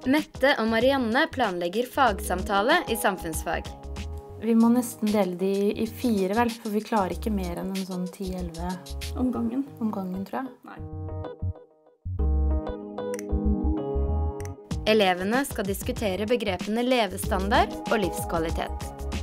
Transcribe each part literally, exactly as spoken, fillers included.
Mette og Marianne planlegger fagsamtale i samfunnsfag. Vi må nesten dele de i fire, vel, for vi klarer ikke mer enn en sånn ti elleve om gangen. Om gangen, tror jeg. Nei. Elevene skal diskutere begrepene levestandard og livskvalitet.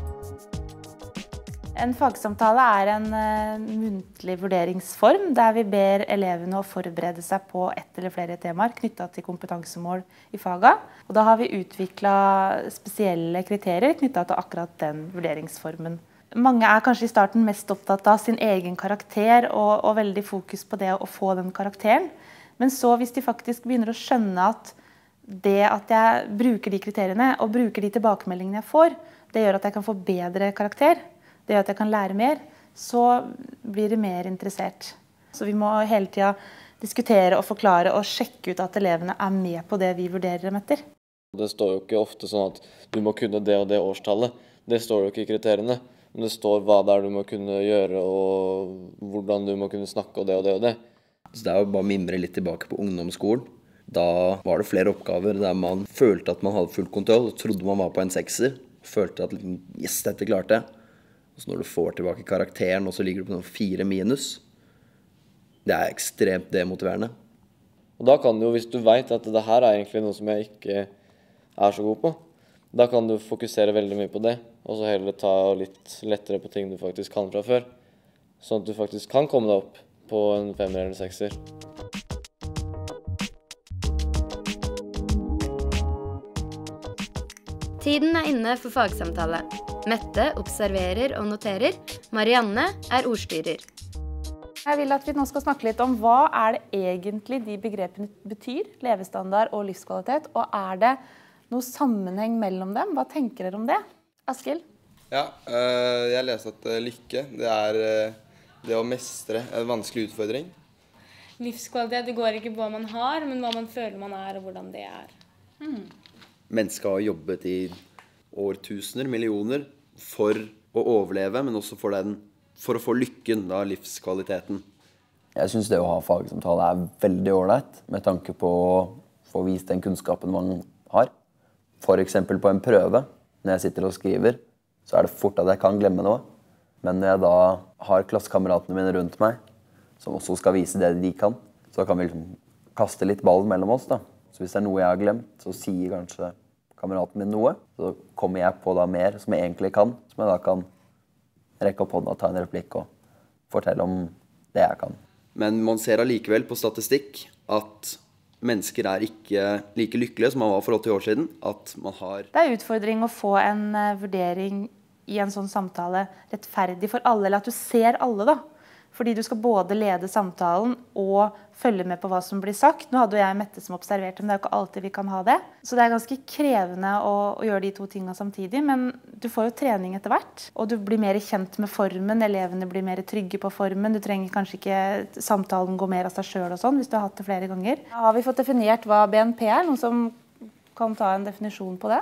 En fagsamtale er en uh, muntlig vurderingsform der vi ber elevene å forberede seg på ett eller flere temaer knyttet til kompetansemål i faget. Og da har vi utviklet spesielle kriterier knyttet til akkurat den vurderingsformen. Mange er kanskje i starten mest opptatt av sin egen karakter og, og veldig fokus på det å få den karakteren. Men så hvis de faktisk begynner å skjønne at det at jeg bruker de kriteriene og bruker de tilbakemeldingene jeg får, det gjør at jeg kan få bedre karakter. Det gjør at jeg kan lære mer, så blir de mer interessert. Så vi må hele tiden diskutere og forklare og sjekke ut at elevene er med på det vi vurderer dem etter. Det står jo ikke ofte sånn at du må kunne det og det årstallet. Det står jo ikke i kriteriene. Men det står hva det er du må kunne gjøre og hvordan du må kunne snakke og det og det og det. Så det er jo bare å mimre litt tilbake på ungdomsskolen. Da var det flere oppgaver der man følte at man hadde full kontroll og trodde man var på en sekser. Følte at yes, dette klarte jeg. Og så når du får tilbake karakteren, og så ligger du på noen fire minus, det er ekstremt demotiverende. Og da kan du jo, hvis du vet at det her er egentlig noe som jeg ikke er så god på, da kan du fokusere veldig mye på det, og så heller ta litt lettere på ting du faktisk kan fra før, sånn at du faktisk kan komme deg opp på en femmer eller sekser. Tiden er inne for fagsamtale. Mette observerer og noterer. Marianne er ordstyrer. Jeg vil at vi nå skal snakke litt om hva er det egentlig de begrepene betyr, levestandard og livskvalitet, og er det noe sammenheng mellom dem? Hva tenker dere om det? Askild? Ja, jeg leste at lykke, det er det å mestre en vanskelig utfordring. Livskvalitet, det går ikke på hva man har, men hva man føler man er og hvordan det er. Mm. Mennesker har jobbet i årtusener, millioner, for å overleve, men også for, den, for å få lykken, da, livskvaliteten. Jeg synes det å ha fagsamtale er veldig ordentlig, med tanke på å få vist den kunnskapen man har. For eksempel på en prøve, når jeg sitter og skriver, så er det fort at jeg kan glemme noe. Men når jeg da har klassekameratene mine rundt meg, som også skal vise det de kan, så kan vi liksom kaste litt ballen mellom oss, da. Så hvis det er noe jeg har glemt, så sier kanskje kameraten min noe, så kommer jeg på da mer som jeg egentlig kan, som jeg da kan rekke opp hånda og ta en replikk og fortelle om det jeg kan. Men man ser allikevel på statistikk at mennesker er ikke like lykkelige som man var for åtti år siden, at man har... Det er utfordring å få en uh, vurdering i en sånn samtale rettferdig for alle, eller at du ser alle da. Fordi du skal både lede samtalen og følge med på hva som blir sagt. Nå hadde jo jeg Mette som observerte, men det er jo ikke alltid vi kan ha det. Så det er ganske krevende å, å gjøre de to tingene samtidig, men du får jo trening etter hvert. Og du blir mer kjent med formen, elevene blir mer trygge på formen. Du trenger kanskje ikke samtalen gå mer av seg selv og sånn, hvis du har hatt det flere ganger. Da har vi fått definert hva B N P er, noen som kan ta en definisjon på det?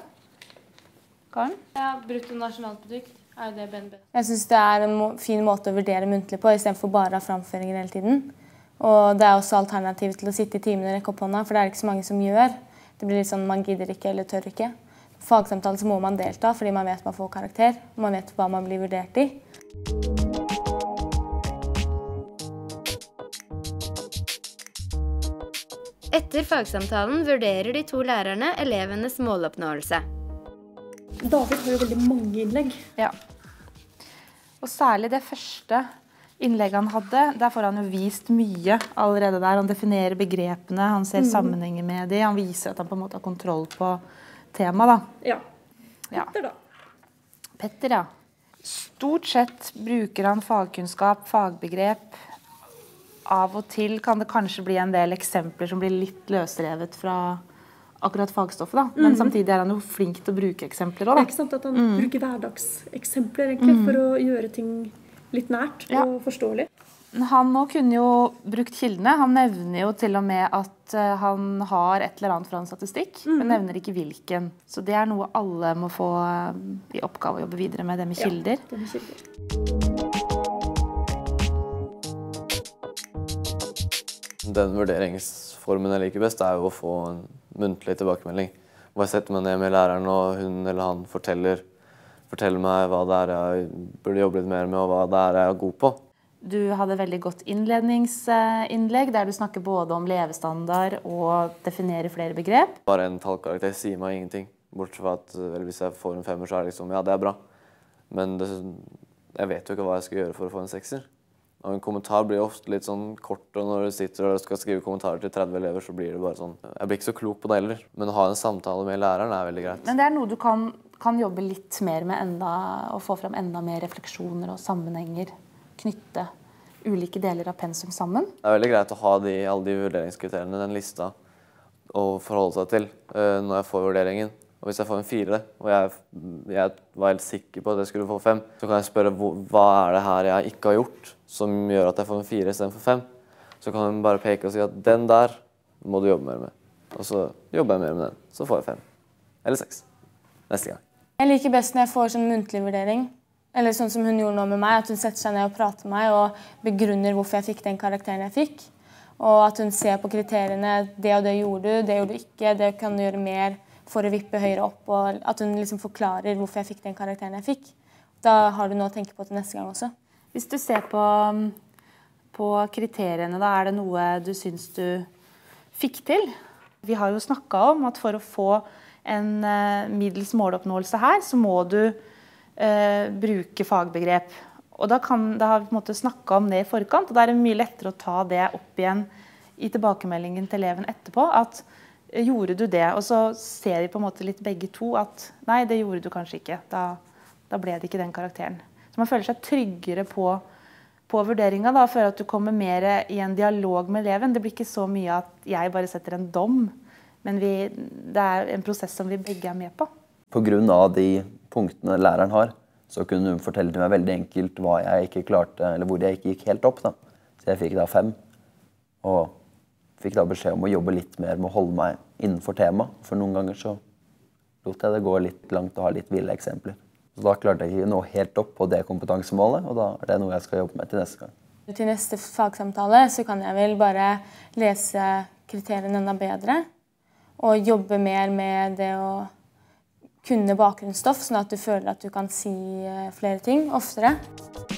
Karen? Ja, brutto nasjonalprodukt. Er det B N P? Jeg synes det er en må fin måte å vurdere muntlig på, i stedet for bare av framføringer hele tiden. Og det er også alternativ til å sitte i timen og rekke opp hånda, for det er det ikke så mange som gjør. Det blir litt sånn, man gidder ikke eller tør ikke. På fagsamtalen så må man delta, fordi man vet man får karakter, og man vet hva man blir vurdert i. Etter fagsamtalen vurderer de to lærerne elevenes måloppnåelse. David har jo veldig mange innlegg. Ja. Og særlig det første innlegget han hadde, der får han jo vist mye allerede der. Han definerer begrepene, han ser mm. sammenhenger med de, han viser at han på en måte har kontroll på temaet da. Ja. Petter da. Petter, ja. Stort sett bruker han fagkunnskap, fagbegrep. Av og til kan det kanskje bli en del eksempler som blir litt løsrevet fra akkurat fagstoffet da, men mm. samtidig er han jo flink til å bruke eksempler også da. Det er ikke sant at han mm. bruker hverdagseksempler egentlig, mm. for å gjøre ting litt nært ja. Og forståelig. Han nå kunne jo brukt kildene. Han nevner jo til og med at han har et eller annet fra en statistikk, mm. men nevner ikke hvilken. Så det er noe alle må få i oppgave å jobbe videre med, det med kilder. Ja, det med kilder. Den vurderingsformen jeg liker best er jo å få en muntlig tilbakemelding. Hvor jeg setter meg ned med læreren, og hun eller han forteller, forteller meg hva det er jeg burde jobbe litt mer med, og hva det er jeg er god på. Du hadde veldig godt innledningsinnlegg, der du snakker både om levestandard og definerer flere begrep. Bare en tallkarakter sier meg ingenting, bortsett fra at vel, hvis jeg får en femmer, så er det liksom, ja, det er bra. Men det, jeg vet jo ikke hva jeg skal gjøre for å få en sekser. Og en kommentar blir ofte litt sånn kort, og når du sitter og skal skrive kommentarer til tretti elever, så blir det bare sånn. Jeg blir ikke så klok på det heller, men å ha en samtale med læreren er veldig greit. Men det er noe du kan, kan jobbe litt mer med enda, og få frem enda mer refleksjoner og sammenhenger. Knytte ulike deler av pensum sammen. Det er veldig greit å ha de, alle de vurderingskriteriene, den lista, å forholde seg til uh, når jeg får vurderingen. Og hvis jeg får en fire, og jeg, jeg var helt sikker på at jeg skulle få fem, så kan jeg spørre hva er det her jeg ikke har gjort som gjør at jeg får en fire i stedet for fem. Så kan hun bare peke og si at den der må du jobbe mer med. Og så jobber jeg mer med den, så får jeg fem. Eller seks. Neste gang. Jeg liker best når jeg får sånn muntlig vurdering. Eller sånn som hun gjorde nå med meg, at hun setter seg ned og prater med meg og begrunner hvorfor jeg fikk den karakteren jeg fikk. Og at hun ser på kriteriene, det og det gjorde du, det gjorde du ikke, det kan du gjøre mer for å vippe høyere opp. Og at hun liksom forklarer hvorfor jeg fikk den karakteren jeg fikk. Da har du noe å tenke på til neste gang også. Hvis du ser på, på kriteriene, da er det noe du syns du fikk til? Vi har jo snakket om at for å få en uh, middels måloppnåelse her, så må du Uh, bruke fagbegrep. Og da, kan, da har vi på en måte snakket om det i forkant, og da er det mye lettere å ta det opp igjen i tilbakemeldingen til eleven etterpå, at uh, gjorde du det? Og så ser vi på en måte litt begge to at nei, det gjorde du kanskje ikke. Da, da ble det ikke den karakteren. Så man føler seg tryggere på, på vurderingen, da, for at du kommer mer i en dialog med eleven. Det blir ikke så mye at jeg bare setter en dom, men vi, det er en prosess som vi begge er med på. På grunn av de punktene læreren har, så kunne hun fortelle til meg veldig enkelt hva jeg ikke klarte, eller hvor jeg ikke gikk helt opp. Da. Så jeg fikk da fem, og fikk da beskjed om å jobbe litt mer med å holde meg innenfor tema. For noen ganger så lot jeg det gå litt langt og ha litt ville eksempler. Så da klarte jeg ikke nå helt opp på det kompetansemålet, og da er det noe jeg skal jobbe med til neste gang. Til neste fagsamtale så kan jeg vel bare lese kriteriene enda bedre, og jobbe mer med det å kunne bakgrunnsstoff, sånn at du føler at du kan si flere ting oftere.